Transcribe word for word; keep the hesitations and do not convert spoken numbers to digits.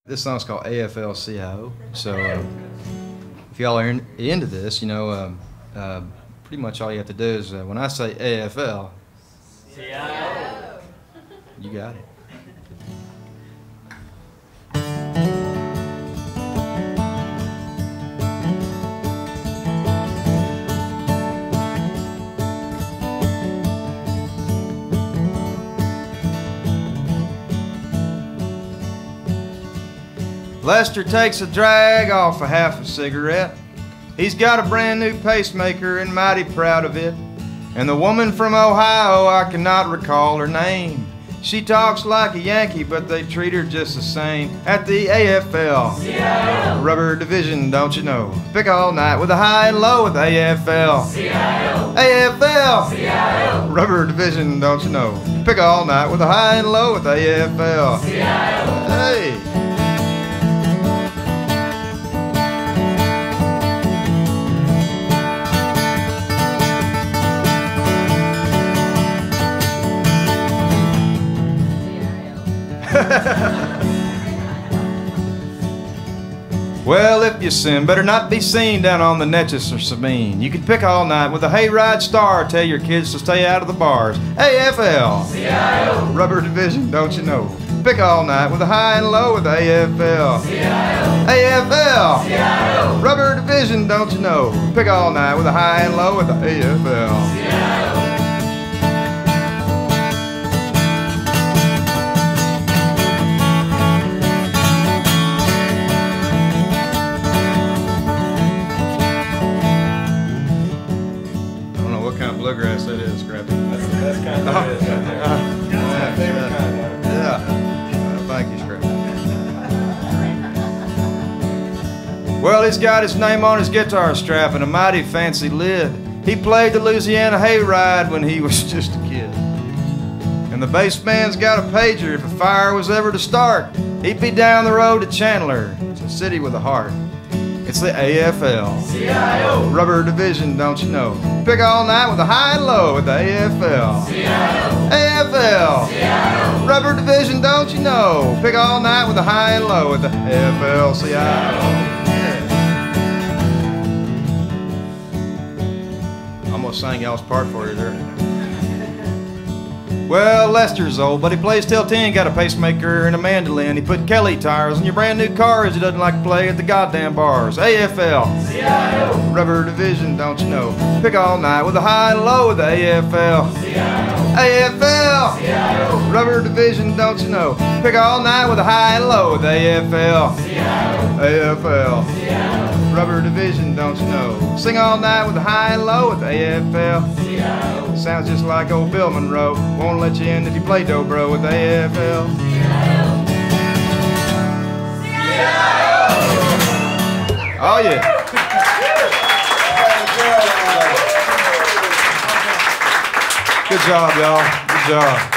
This song's called A F L C I O. So uh, if y'all are in, into this, you know, um, uh, pretty much all you have to do is uh, when I say A F L C I O, you got it. Lester takes a drag off a half a cigarette. He's got a brand new pacemaker and mighty proud of it. And the woman from Ohio, I cannot recall her name. She talks like a Yankee, but they treat her just the same. At the A F L C I O Rubber Division, don't you know? Pick all night with a high and low with A F L C I O A F L C I O Rubber Division, don't you know? Pick all night with a high and low with A F L C I O Hey! Well, if you sin, better not be seen down on the Neches or Sabine. You can pick all night with a hayride star, tell your kids to stay out of the bars. A F L C I O Rubber Division, don't you know? Pick all night with a high and low with A F L C I O A F L C I O Rubber Division, don't you know? Pick all night with a high and low with A F L C I O Bluegrass that is, Scrappy. That's the best kind of it is right there. That's my favorite kind. Yeah. Uh, thank you, Scrappy. Well, he's got his name on his guitar strap and a mighty fancy lid. He played the Louisiana hayride when he was just a kid. And the bass man's got a pager if a fire was ever to start. He'd be down the road to Chandler. It's a city with a heart. It's the A F L C I O Rubber Division, don't you know? Pick all night with a high and low with the A F L C I O A F L C I O Rubber Division, don't you know? Pick all night with a high and low with the A F L C I O Yeah. Almost sang y'all's part for you there. Well, Lester's old, but he plays till ten, got a pacemaker and a mandolin. He put Kelly tires on your brand new cars. He doesn't like to play at the goddamn bars. A F L C I O Rubber Division, don't you know? Pick all night with a high and low with the A F L C I O A F L C I O Rubber Division, don't you know? Pick all night with a high and low with A F L C I O A F L C I O Rubber Division, don't you know? Sing all night with a high and low with A F L C I O Sounds just like old Bill Monroe. Won't let you in if you play dobro with A F L C I O C I O Oh yeah. Good job, y'all. Good job.